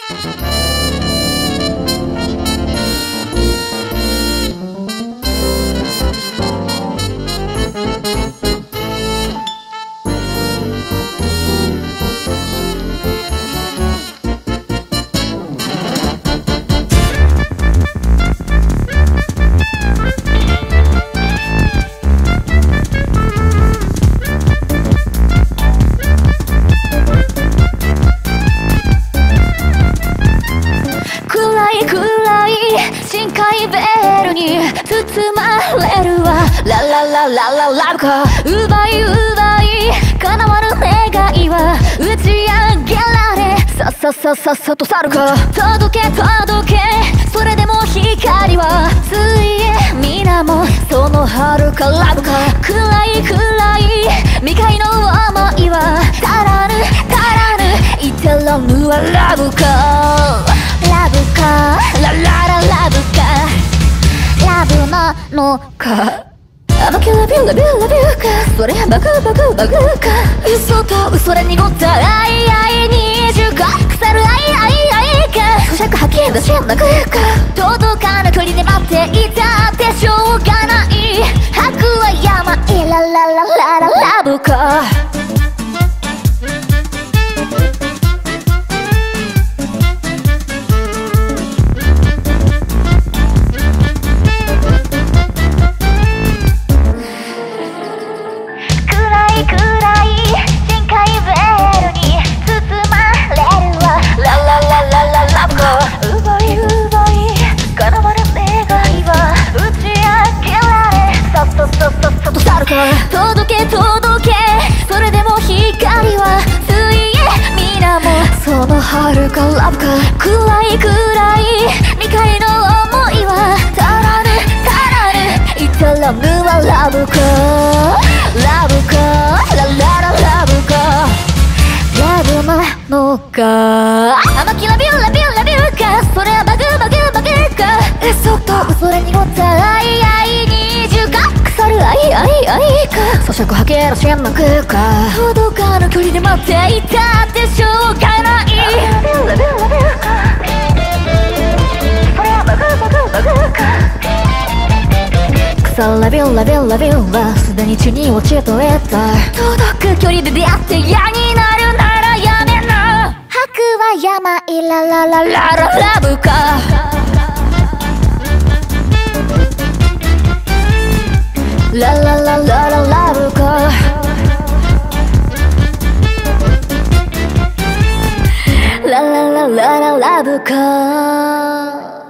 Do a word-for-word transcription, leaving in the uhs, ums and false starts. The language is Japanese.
深海ベルに包まれるわ。ララララララブか奪い奪い叶わぬ願いは打ち上げられ、さっさっさっさっさと去るか。届け届けそれでも光は水泳皆もその遥かラブか。暗い暗い未開の想いは足らぬ足らぬ至らぬはラブか。ラブかララララブかラブなのか。甘きラビュラビュラビュかそれバグバグバグか。嘘と嘘で濁った愛愛にじゅうか腐る愛愛愛か。咀嚼吐き出しなくか届かぬ距離で待っていたってしょうがない。白は山いララララララブか。届け届けそれでも光は水泳皆もその遥かラブか。暗い暗い未開の想いは足らぬ足らぬ至らぬはラブか。ラブかララララブかラブなのか。甘きラビュラビュラビュかそれはバグバグバグか。嘘と嘘で濁った愛愛にじゅうか腐る愛愛愛か。咀嚼吐き出しなくか届かぬ距離で待っていたってしょうがない。ラビュラビュラビュかそれはバグバグバグか。草ラビュラビュラビュはすでに地に落ちとえた。届く距離で出会って嫌になるならやめな。白は山いララララララブか。ララララララブか。ララララララブか。